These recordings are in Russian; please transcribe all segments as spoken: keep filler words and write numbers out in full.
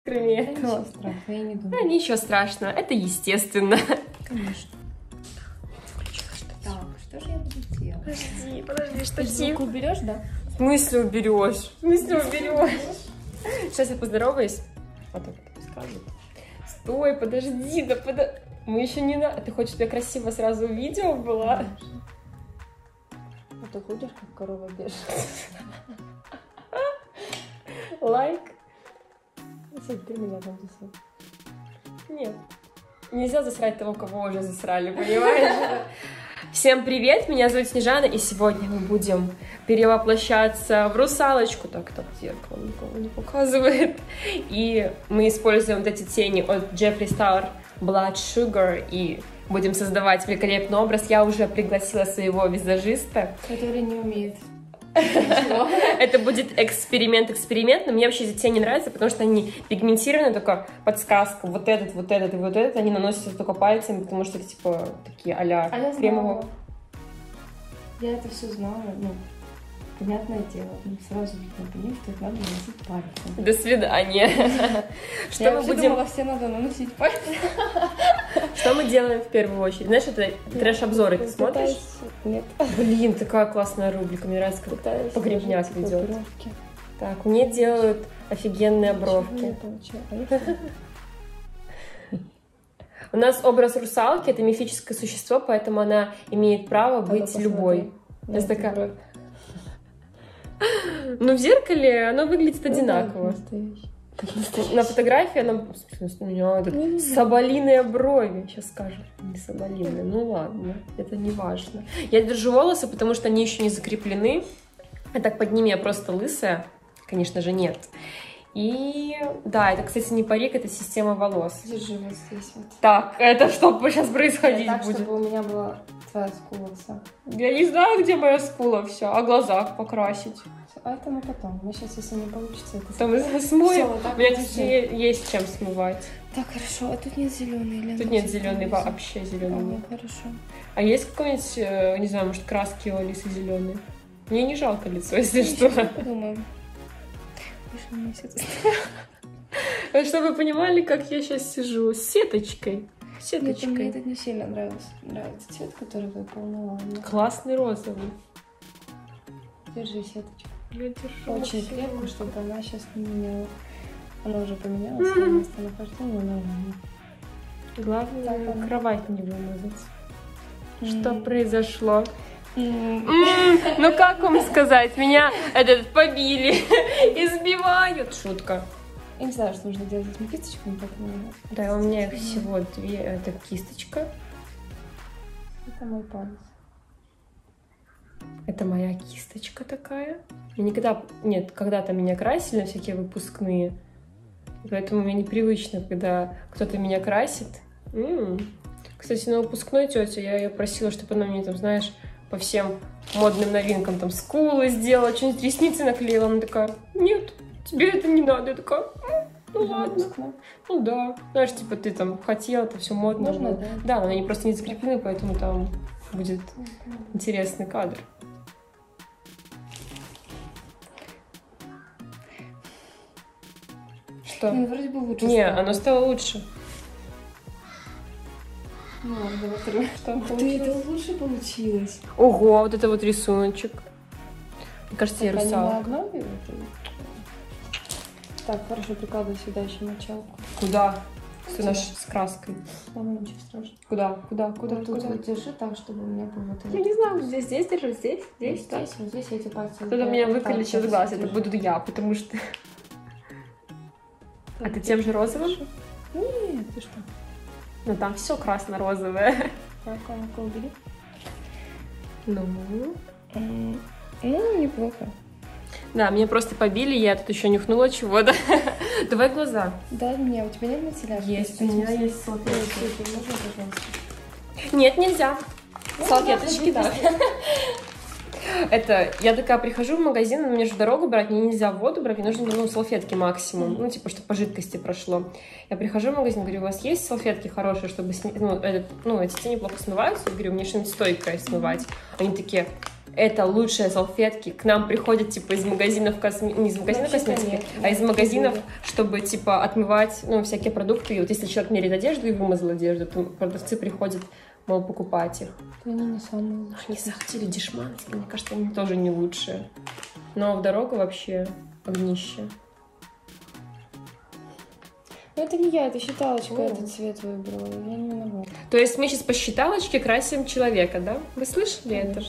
Кроме это этого. ничего страшного, я не думаю. Да, ничего страшного, это естественно. Конечно. Так, что же я буду делать? Подожди, подожди, Ты штатив. звук уберешь, да? В смысле уберешь? В смысле уберешь? Сейчас я поздороваюсь. А так скажу. Стой, подожди, да подожди. Мы еще не на... Ты хочешь, чтобы я красиво сразу видео была? А ты ходишь, как корова бежит. Лайк? Если ты меня там засунь. Нет. Нельзя засрать того, кого уже засрали, понимаешь? Всем привет, меня зовут Снежана, и сегодня мы будем перевоплощаться в русалочку. Так, так, зеркало никого не показывает. И мы используем вот эти тени от Джеффри Стар Blood Sugar и будем создавать великолепный образ. Я уже пригласила своего визажиста. Который не умеет. Это будет эксперимент-эксперимент, но мне вообще эти тени нравятся, потому что они пигментированы, только подсказка, вот этот, вот этот и вот этот, они наносятся только пальцами, потому что это типа такие а-ля А я кремовые. знала. Я это все знала, ну, понятное дело, ну, сразу видно, понимаешь, что их надо наносить пальцем. До свидания. Что Я мы вообще будем... думала, все надо наносить пальцем. Что мы делаем в первую очередь? Знаешь, это трэш-обзоры, ты смотришь? Нет. Блин, такая классная рубрика, мне нравится, как Пытаюсь погребнять сложить ведет. бровки. Так, мне делают офигенные Ничего не бровки. получается. У нас образ русалки — это мифическое существо, поэтому она имеет право Надо быть посмотреть. любой. На Я эти такая- брови. Но в зеркале оно выглядит Ну да, одинаково. настоящий. Как настоящий. На фотографии она... У меня тут Не-не-не. соболиные брови. Сейчас скажут. Не соболиные. Ну ладно, это не важно. Я держу волосы, потому что они еще не закреплены. А так под ними я просто лысая. Конечно же, нет. И да, это, кстати, не парик, это система волос. Держи вот здесь вот. Так, это что сейчас происходить Так, будет? чтобы у меня была твоя скула вся. Я не знаю, где моя скула все, а глаза покрасить. А это мы потом. Мы сейчас, если не получится, это... Там смоем. Всё, вот так У меня вот тут держи. е- есть чем смывать. Так, хорошо. А тут нет зеленый, Лена. Тут нет зеленый, вообще А, зеленый нет. хорошо. А есть какой-нибудь, э, не знаю, может, краски у Алисы зеленые? Мне не жалко лицо, если что. Подумаем. Больше не все. Чтобы вы понимали, как я сейчас сижу с сеточкой. Нет, мне Сеточкой. этот не сильно нравится. Нравится цвет, который выполнила. Классный розовый. Держи сеточку. Я держу. Очень всё. крепко, чтобы она сейчас не меняла. Она уже поменяла свое местонахождение, но она... Главное, Так, ладно. кровать не вымазать. Что М. произошло? М. М, Ну как вам сказать, меня этот побили, избивают. Шутка. Я не знаю, что нужно делать с этими кисточками, поэтому... Да, у меня их всего две. Это кисточка. Это мой палец. Это моя кисточка такая. Я никогда... Нет, когда-то меня красили на всякие выпускные. Поэтому мне непривычно, когда кто-то меня красит. М. Кстати, на выпускной тетя я ее просила, чтобы она мне там, знаешь, по всем модным новинкам там скулы сделала, что-нибудь ресницы наклеила. Она такая: нет, тебе это не надо. Я такая: «М, ну Уже ладно. выпускной. Ну да. Знаешь, типа ты там хотела, это все модно. Можно, было. да? Да, но они просто не закреплены, поэтому там будет интересный кадр. Что? Ну, вроде бы лучше Не, стало. оно стало лучше. Ну ладно, давай второе. Что Ух ты, получилось? Это лучше получилось. Ого, вот это вот рисуночек. Мне кажется, я Так, они на русалка. одной или это? Так, хорошо, прикладывай сюда еще мочалку. Куда? Что наш с краской? Ладно, ничего страшного. Куда? Куда? Куда? Вот тут Куда? вот держи так, чтобы у меня был вот Я этот. не знаю, здесь, здесь держу, здесь, здесь, Здесь, так. здесь, вот здесь эти пальцы. Кто-то вот меня так выколет сейчас вот глаз, это держи. буду я, потому что... А Так, ты тем же розовым? Нет, ты что? Ну там все красно-розовое. Так, а ну-ка убери. Ну... М, Ну, неплохо. Да, меня просто побили, я тут еще нюхнула чего-то. Давай глаза. Да, мне, у тебя нет материала? Есть, у меня есть салфетки. Можно, пожалуйста? Нет, нельзя. Ну, Салфеточки, да, да. Это, я такая прихожу в магазин, но мне же дорогу брать, мне нельзя воду брать, мне нужны, ну, салфетки максимум, ну, типа, чтобы по жидкости прошло. Я прихожу в магазин, говорю: у вас есть салфетки хорошие, чтобы, сни... ну, этот, ну, эти тени плохо смываются? Я говорю: мне что-нибудь стойкое смывать. Они такие: это лучшие салфетки. К нам приходят, типа, из магазинов косметики, не из магазинов Вообще-то косметики, нет, а из нет, магазинов, нет. чтобы, типа, отмывать, ну, всякие продукты. И вот если человек меряет одежду и вымазал одежду, то продавцы приходят, мол, покупать их. Они не самые лучшие. Они захотели дешманские, мне кажется, они тоже не лучшие. Но в дорогу вообще огнище. Ну это не я, это считалочка, О. этот цвет выбрала, я не виновата. То есть мы сейчас по считалочке красим человека, да? Вы слышали это?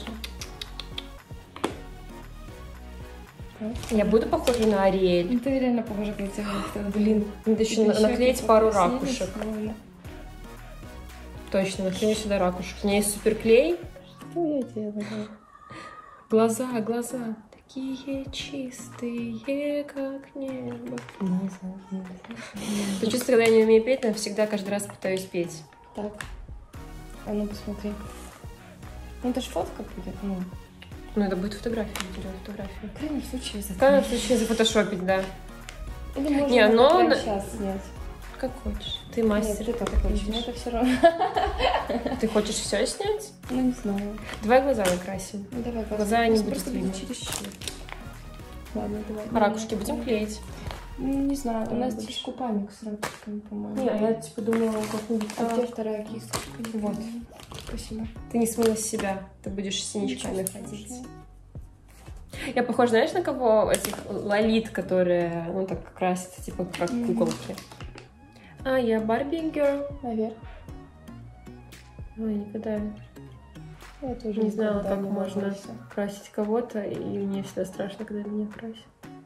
Я буду похожа на Ариэль. Ну ты реально похожа на тебя. Блин, надо еще Это наклеить щеки пару покраснели, ракушек. сволочь. Точно, наклею сюда ракушек. У меня есть суперклей. Что я делаю? Глаза, глаза. Такие чистые, как небо. То чувство, когда я не умею петь, но всегда каждый раз пытаюсь петь. Так, а ну посмотри. Ну это ж фотка будет, ну. Ну, это будет фотография, делать фотографию. В крайнем случае, В крайнем случае зафотошопить, да. Или можно Не, но прямо на- сейчас снять. Как хочешь. Ты мастер. Нет, ты как так хочешь, но видишь. это все равно. Ты хочешь все снять? Ну не знаю. Давай глаза накрасим. Ну давай, Глаза не будет просто видно. чересчур. Ладно, давай. А ракушки будем клеить? Ну, не знаю, у Давай нас больше. здесь купальник с ракушками, по-моему. Не, я типа думала как-нибудь. А где вторая кисточка? Вот. Спасибо. Ты не смыла с себя. Ты будешь с синячками Ничего ходить. страшного. Я похожа, знаешь, на кого? Этих лолит, которые, ну, так красятся, типа, как Мгм. куколки. А, я Барби Герл. Наверх. Ой, никогда Я тоже не знала, никогда как не можно ложусь. красить кого-то, и мне всегда страшно, когда меня красят.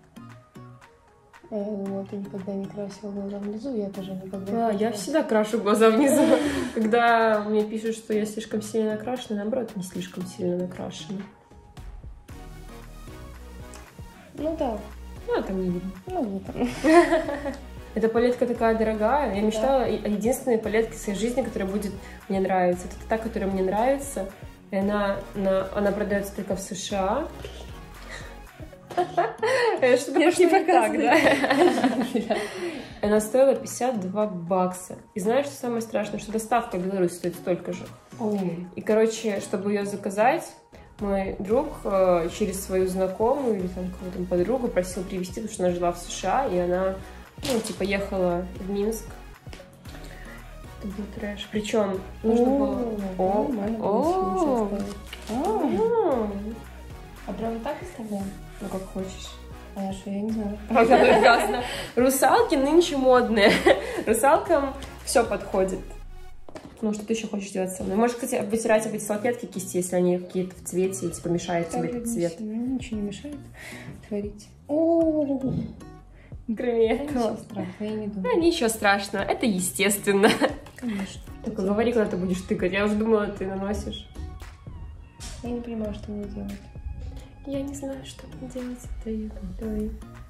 А я думала, ты никогда не красила глаза внизу, я тоже никогда А, не я красила. всегда крашу глаза внизу. Когда мне пишут, что я слишком сильно накрашена, наоборот, не слишком сильно накрашена. Ну да, Ну, там не видно. ну вот там. Эта палетка такая дорогая. Я мечтала о единственной палетке в своей жизни, которая будет мне нравиться. Это та, которая мне нравится. И она, она, она продается только в США. Что-то Я ж не пошло не так, показываю. да? Она стоила пятьдесят два бакса. И знаешь, что самое страшное? Что доставка в Беларусь стоит столько же. И, короче, чтобы ее заказать, мой друг э, через свою знакомую или там кого-то подругу просил привезти, потому что она жила в США, и она, ну, типа, ехала в Минск. Это был трэш. Причем нужно было... О, нормально о, было оставить. А, м. А прям так оставляем? Ну, как хочешь. А я что, я не знаю. Правда, прекрасно. Русалки нынче модные. Русалкам все подходит. Ну, что ты еще хочешь делать со мной? Можешь, кстати, вытирать об эти салфетки кисти, если они какие-то в цвете, и, типа, мешают тебе этот цвет. Ну, ничего не мешает творить. О, Кроме ничего этого. страшного, я не Да, думаю. ничего страшного, это естественно. Конечно. Только говори, когда ты будешь тыкать. Я уже думала, ты наносишь. Я не понимаю, что мне делать. Я не знаю, что мне делать с этой водой.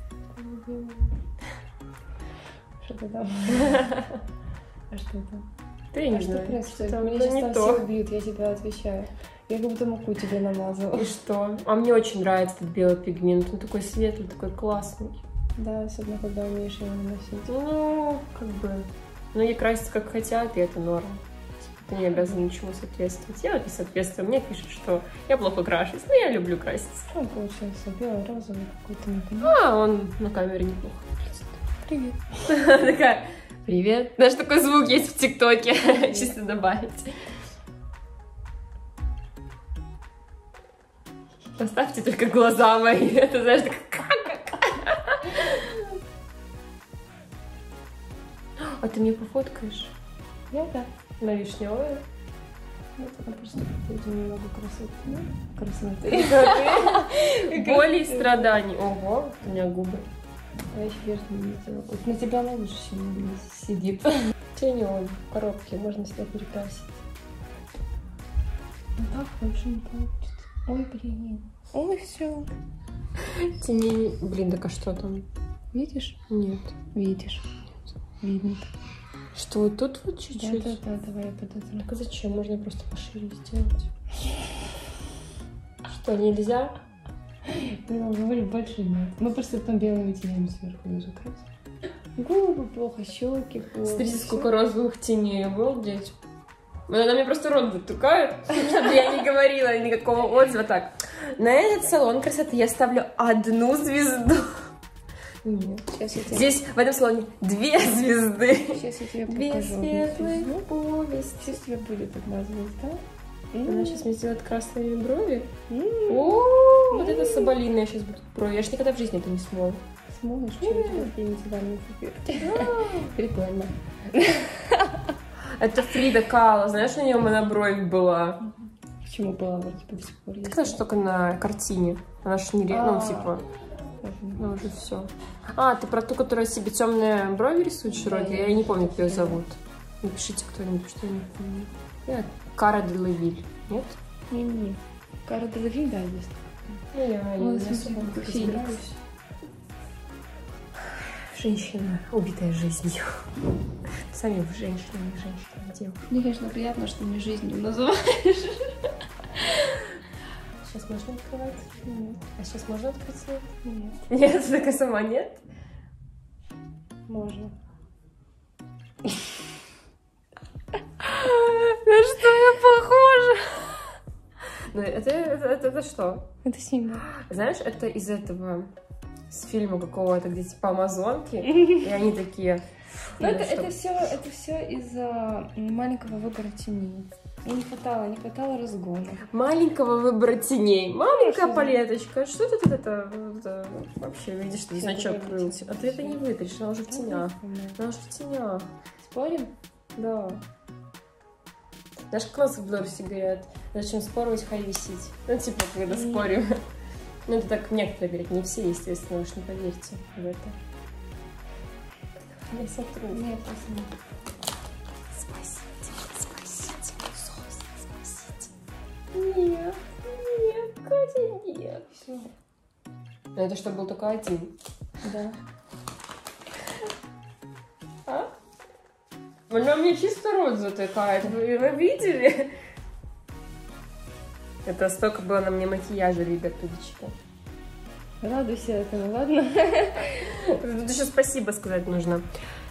Что ты там? А что там? Да я не А что знаю. происходит? Что-то Меня ну, сейчас не там то. все убьют, я тебе отвечаю. Я как будто муку тебе намазала. И что? А мне очень нравится этот белый пигмент. Он такой светлый, такой классный. Да, особенно когда умеешь его наносить. Ну, как бы... Многие красятся как хотят, и это норм. Ты не обязан ничему соответствовать. Я вот не соответствую. Мне пишут, что я плохо крашусь. Но я люблю краситься. Что он получился? Белый, розовый какой-то, не понимаю. А, он на камере неплохо выглядит. Привет. Такая, привет. Даже такой звук есть в ТикТоке. Чисто добавить. Поставьте только глаза мои. Это, знаешь, так... А ты мне пофоткаешь? Я да. На вишневую? Вот она просто какой-то немного красоты. Красоты. Боли и страданий. Ого, у меня губы. А я еще верхний не сделала. Вот на тебя она лучше, чем сидит. Тенём, в коробке, можно сюда перекрасить. Ну так больше не получится. Ой, блин. Ой, все. Тени... Блин, так а что там? Видишь? Нет. Видишь. Видно. Что, вот тут вот чуть-чуть? Да-да-да, давай я подотру. Так а зачем? Можно просто пошире сделать. Что, нельзя? Ну, говорю, больше нет. Мы просто потом белыми тенями сверху ее закрасим. Губы плохо, щеки плохо. Смотрите, всё. сколько розовых теней, обалдеть. Она мне просто рот затыкает, чтобы я не говорила никакого отзыва. Так, на этот салон красоты я ставлю одну звезду. Нет, сейчас я тебе... Здесь, в этом салоне, две звезды. Сейчас я тебе Две покажу. светлые повести. Сейчас тебе будет одна звезда. Она сейчас мне сделает красные брови. М-м. О, вот это соболиные сейчас будут брови. Я же никогда в жизни это не смою. Смотришь, что у тебя генитальный цвет. Прикольно. Это Фрида Кало. Знаешь, у нее монобровь была. Почему была вот типа до сих пор есть? Так она же только на картине. Она же не ре... ну, типа, ну уже все. А, ты про ту, которая себе темные брови рисует широкие? Я не помню, как ее зовут. Напишите кто-нибудь, что я не помню. Я Кара Делавиль. Нет? Не-не. Кара Делавиль, да, есть. Ну, я Ну, не смотри, особо как разбираюсь. Женщина, убитая жизнью. Сами вы женщины, не женщины, девушки. Мне, конечно, приятно, что мне жизнью называешь. Сейчас можно открывать? Нет. А сейчас можно открыть свет? Нет. Нет, так и сама нет? Можно. На что я похожа? Ну, это, это, это, это что? Это символ. Знаешь, это из этого, с фильма какого-то, где типа амазонки, и они такие... Ну, это, это все, это все из-за маленького выбора теней. Мне не хватало, не хватало разгона. Маленького выбора теней. Маленькая палеточка. Что ты тут это, это вообще видишь, что значок крылся? А ты это не вытришь, она уже в тенях. Она уже в тенях. Спорим? Да. Знаешь, как у нас в Беларуси говорят, зачем спорить, хай висеть. Ну, типа, когда mm. спорим. Ну, это так некоторые говорят, не все, естественно, уж не поверьте в это. Я сотру. Нет, просто нет. Спасите, спасите, спасите. Нет, нет, Катя, нет. Все. Но это что, был только один? Да. А? Она мне чисто рот затыкает. Вы, вы видели? Это столько было на мне макияжа, ребят, тудечка. Радуйся этому, ладно? Тут еще спасибо сказать нужно.